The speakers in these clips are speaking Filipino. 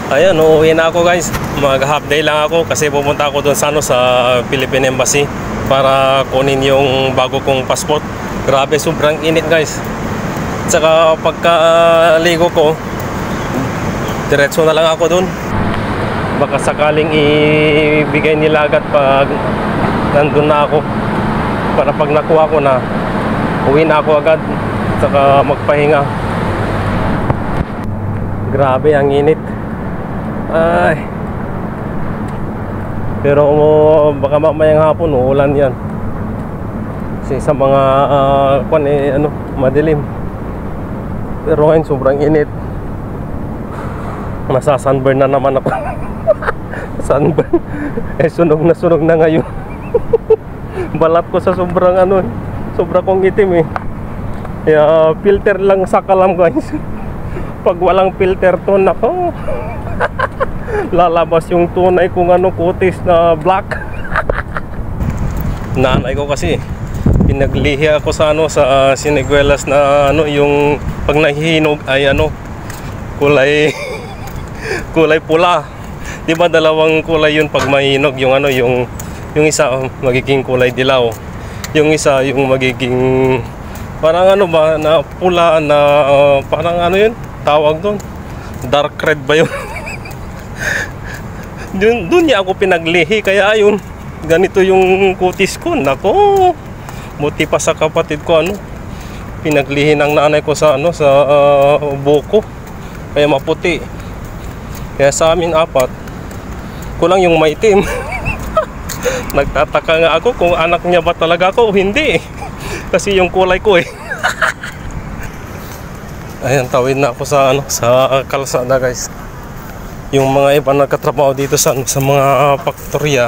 Ayan, uuwi na ako guys. Mag half day lang ako kasi pupunta ako doon sa Philippine Embassy para kunin yung bago kong passport. Grabe, sobrang init guys. Tsaka pagka-ligo ko, diretso na lang ako doon. Baka sakaling ibigay nila agad pag nandun na ako, para pag nakuha ko na, uwi na ako agad tsaka magpahinga. Grabe ang init. Ay, pero baka mamayang hapon uulan yan kasi sa mga madilim. Pero ngayon sobrang init. Masasunburn na naman ako. Sunburn. Sunog na ngayon. Balat ko sa sobrang sobra kong itim eh. Kaya filter lang sa kalam guys. Pag walang filter to, nako, lalabas yung tunay kung kutis na black. Nanay ko kasi pinaglihi ako sa sa siniguelas na yung pag nahihinog ay kulay kulay pula. Di ba dalawang kulay yun pag mahinog, yung isa magiging kulay dilaw, yung isa yung magiging parang na pula na parang yun tawag doon, dark red ba yun? Doon niya ako pinaglihi, kaya ayun, ganito yung kutis ko. Nako, buti pa sa kapatid ko pinaglihi ng nanay ko sa sa buko, kaya maputi. Kaya sa amin apat, kulang yung maitim. Nagtataka nga ako kung anak niya ba talaga ako o hindi, kasi yung kulay ko eh. Ayan, tawid na ako sa kalsada guys. Yung mga iba nagkatrabaho dito sa mga faktorya,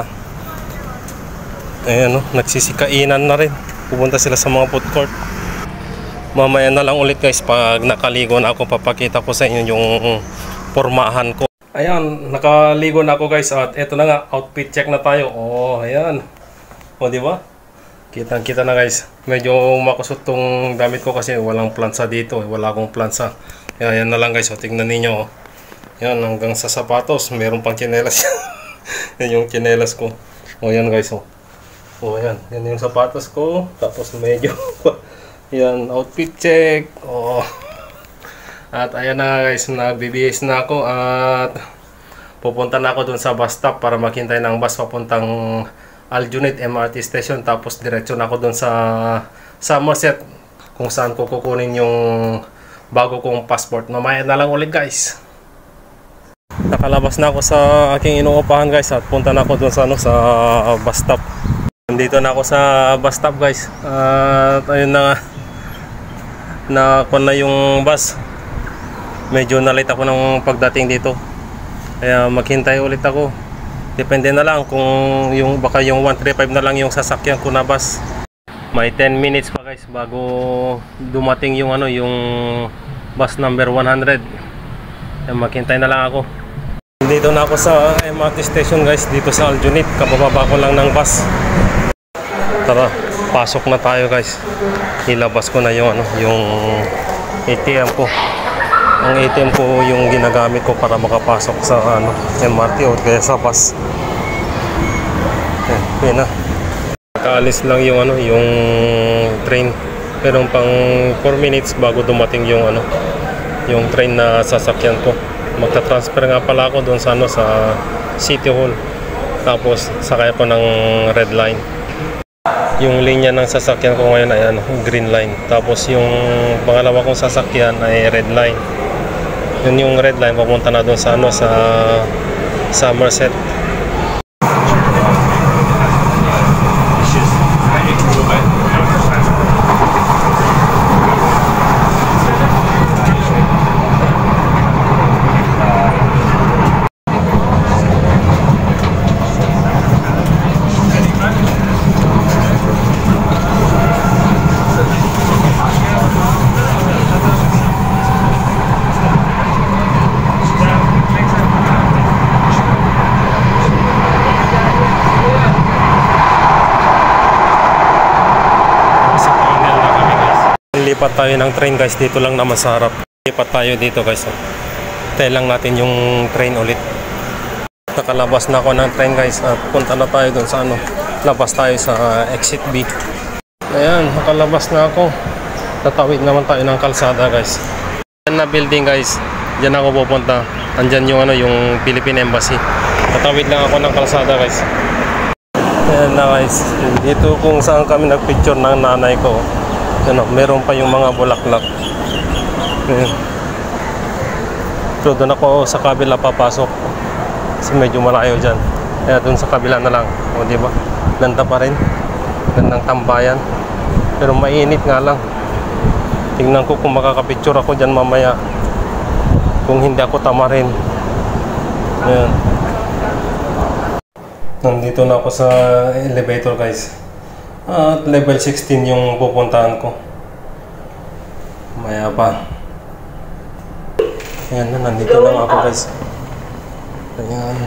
ayan nagsisikainan na rin. Pupunta sila sa mga food court. Mamaya na lang ulit guys, pag nakaligo na ako, papakita ko sa inyo yung pormahan ko. Ayan, nakaligo na ako guys, at eto na nga, outfit check na tayo. Oh, ayan. O, di ba? Kitang-kita na guys. Medyo makusot tong damit ko kasi walang plansa dito, wala akong plansa. Ayan na lang guys, tingnan niyo. Yan, hanggang sa sapatos, meron pang tsinelas. Yan yung tsinelas ko. O yan guys, o yan, yan yung sapatos ko. Tapos medyo yan, outfit check. O, at ayan na guys, nagbibihis na ako at pupunta na ako dun sa bus stop para maghintay ng bus papuntang Aljunied MRT station. Tapos diretso na ako dun sa Somerset kung saan ko kukunin yung bago kong passport. Mamaya na lang ulit guys. Nakalabas na ako sa aking inuupahan guys, at punta na ako dun sa sa bus stop. Nandito na ako sa bus stop guys. At ayun na yung bus. Medyo na-late ako ng pagdating dito, kaya maghintay ulit ako. Depende na lang kung baka yung 135 na lang yung sasakyan ko na bus. May 10 minutes pa guys bago dumating yung yung bus number 100. Kaya maghintay na lang ako. Dito na ako sa MRT station guys, dito sa Aljunied. Kabababa ko lang ng bus. Tara, pasok na tayo guys. Ilabas ko na yung yung ATM ko. Ang ATM ko yung ginagamit ko para makapasok sa MRT o kaya sa bus. Yan na. Nakaalis lang yung yung train. Pero pang 4 minutes bago dumating yung yung train na sasakyan ko. Magta-transfer nga pala ako doon sa sa City Hall. Tapos sakay ako ng red line. Yung linya ng sasakyan ko ngayon ay green line. Tapos yung pangalawa kong sasakyan ay red line. Yun yung red line, papunta na doon sa sa Somerset. Lipat tayo ng train guys, dito lang naman sa harap. Lipat tayo dito guys. Tayo lang natin yung train ulit. Nakalabas na ako ng train guys at punta na tayo dun sa ano. Labas tayo sa exit B. Ayan, nakalabas na ako. Tatawid naman tayo ng kalsada guys. Yan na building guys. Diyan ako pupunta. Andyan yung ano, yung Philippine Embassy. Tatawid lang ako ng kalsada guys. Ayan na guys. Dito kung saan kami nagpicture ng nanay ko. Ano, meron pa yung mga bulaklak. Ayan. So doon ako sa kabila papasok. Kasi medyo malayo dyan. Kaya doon sa kabila na lang. O diba? Ganda pa rin. Gandang tambayan. Pero mainit nga lang. Tingnan ko kung makakapicture ako dyan mamaya. Kung hindi ako tamarin. Ayan. Nandito na ako sa elevator guys. At level 16 yung pupuntahan ko. Maya pa. Ayan na, nandito na ako guys. Ayan.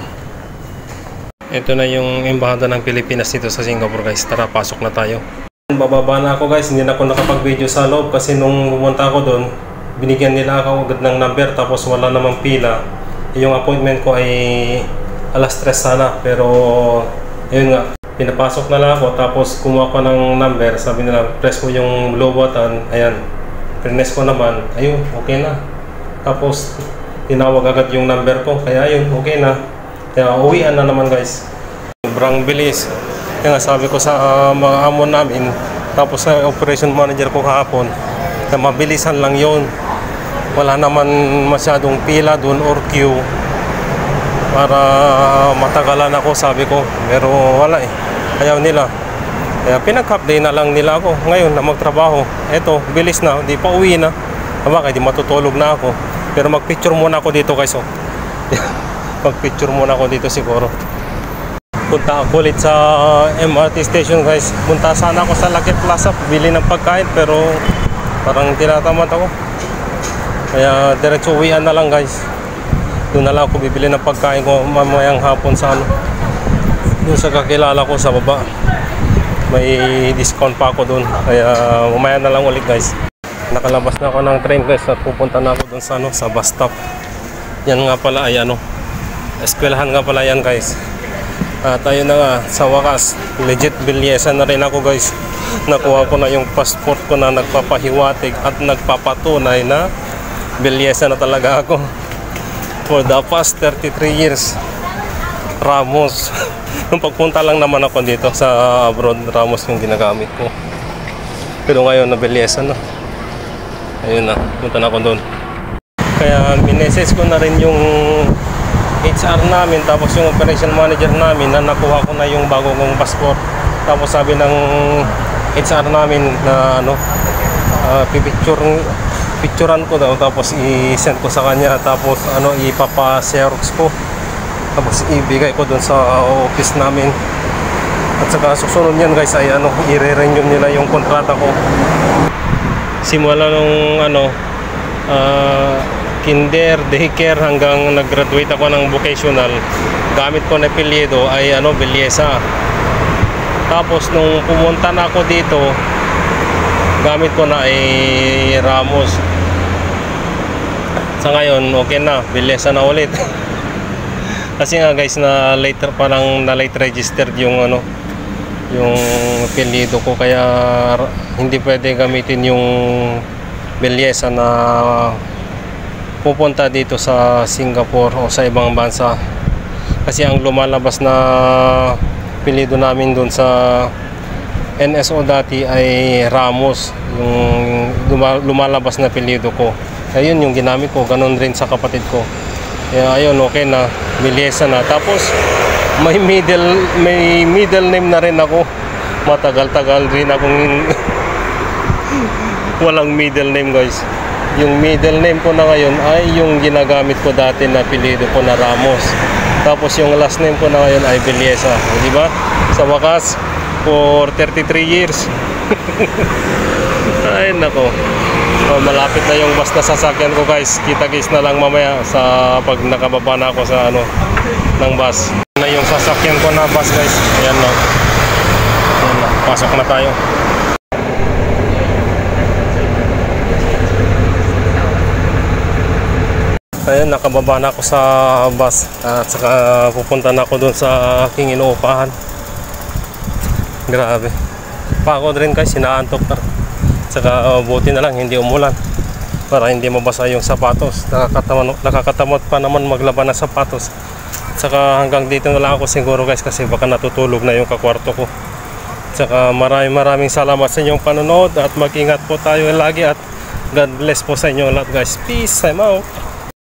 Ito na yung embahada ng Pilipinas dito sa Singapore guys. Tara, pasok na tayo. Bababa na ako guys. Hindi na ako nakapag-video sa loob kasi nung pumunta ako doon, binigyan nila ako agad ng number tapos wala namang pila. Yung appointment ko ay alas 3 sana. Pero ayun nga, pinapasok na lang ako tapos kumuha ko ng number. Sabi nila, press ko yung blue button. Ayan, press ko naman. Ayun, okay na. Tapos tinawag agad yung number ko, kaya yun, okay na. Kaya uwian na naman guys. Sobrang bilis. Kaya nga sabi ko sa mga amon namin, tapos sa operation manager ko kahapon, na mabilisan lang yun. Wala naman masyadong pila dun or queue para matagalan ako, sabi ko. Pero wala eh, ayaw nila. Kaya pinag-half day na lang nila ako ngayon na magtrabaho. Eto, bilis na, di pa uwi na. Bakit, di matutulog na ako. Pero mag-picture muna ako dito guys. Oh. Mag-picture muna ako dito siguro. Punta ako ulit sa MRT station guys. Punta sana ako sa Lucky Plaza, bili ng pagkain pero parang tinatamad ako. Kaya diretso uwian na lang guys. Doon na lang ako bibili ng pagkain ko mamayang hapon sa ano. Doon sa kakilala ko sa baba. May discount pa ako doon. Kaya mamaya na lang ulit guys. Nakalabas na ako ng train guys at pupunta na ako doon sa ano, sa bus stop. Yan nga pala ay ano, eskwelahan nga pala yan guys. At ayun na nga, sa wakas, legit bilyesa na rin ako guys. Nakuha ko na yung passport ko na nagpapahiwatig at nagpapatunay na bilyesa na talaga ako. For the past 33 years, Ramos. Nung pagpunta lang naman ako dito sa abroad, Ramos yung ginagamit ko. Pero ngayon na bilyesa na. Ayun na, punta na ako doon. Kaya mineses ko na rin yung HR namin, tapos yung operation manager namin na nakuha ko na yung bago kong passport. Tapos sabi ng HR namin na ano, picturean ko daw, tapos i-send ko sa kanya, tapos ano, ipapa-xerox ko, tapos ibigay ko doon sa office namin. At saka susunod yan guys ay ano, i-renew nila yung kontrata ko. Simula nung ano, kinder, daycare hanggang nag-graduate ako ng vocational, gamit ko na apelyido ay ano, Bilyesa. Tapos nung pumunta na ako dito, gamit ko na ay Ramos. Sa ngayon, okay na, Bilyesa na ulit. Kasi nga guys, na later parang na late registered yung ano, yung apelyido ko, kaya hindi pwede gamitin yung Bilyesa na pupunta dito sa Singapore o sa ibang bansa. Kasi ang lumalabas na apelyido namin doon sa NSO dati ay Ramos, yung lumalabas na apelyido ko. Ayun yung ginamit ko, ganun rin sa kapatid ko. Kaya ayun, okay na, Bilyesa na. Tapos may middle name na rin ako. Matagal-tagal rin akong walang middle name guys. Yung middle name ko na ngayon ay yung ginagamit ko dati na apelyido ko na Ramos. Tapos yung last name ko na ngayon ay Bilyesa. Di ba? Sa wakas, for 33 years. Ay nako. So, malapit na yung bus na sasakyan ko guys. Kita-kits na lang mamaya sa pag nakababa na ako sa ano ng bus. Na yung sasakyan ko na bus guys. Ayan na. Ayan na. Pasok na tayo. Ayun, nakababa na ako sa bus at saka pupunta na ako doon sa aking inuupahan. Grabe. Pagod rin guys, sinaantok na. Saka buti na lang hindi umulan para hindi mabasa yung sapatos. Nakakatamot pa naman maglaban ng sapatos. Saka hanggang dito na lang ako siguro guys kasi baka natutulog na yung kakwarto ko. Saka maraming salamat sa inyong panonood at mag-ingat po tayo lagi at God bless po sa inyo lahat guys. Peace, I'm out.